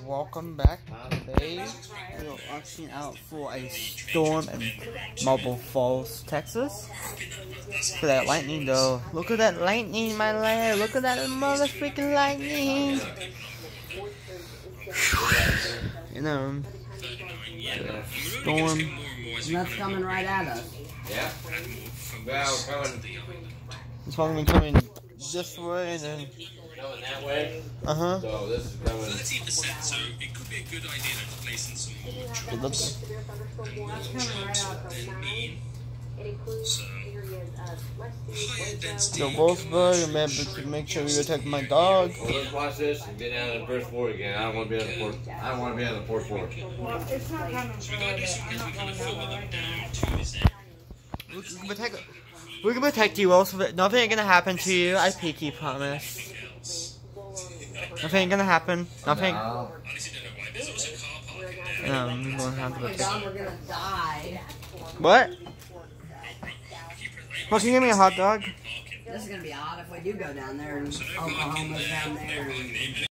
welcome back. Today we are watching out for a storm in Marble Falls, Texas. Look at that lightning though. Look at that lightning, my lad. Look at that mother freaking lightning. You know, storm. And that's coming right at us. Yeah. Well, coming. It's probably coming this way and then Going that way. Uh-huh. So this is coming. 30%, so it could be a good idea to place in some more good look. higher density. The Wolfsburg, remember to make sure you protect my dog. Well, let's watch this and get down to the first floor again. I don't want to be on the fourth. I don't want to be on the fourth floor. Well, it's not coming So we gotta do something to kind of filter them down to this area. We can protect you, Wolfsburg. Nothing ain't gonna happen to you. I pinky promise. Nothing ain't gonna happen. Nothing. No. Honestly, don't know why. There's also car parking there. No, I'm gonna have to Oh my protect. God, we're gonna die. What? Well, can you give me a hot dog? This is gonna be odd if we do go down there and Oklahoma's down there. And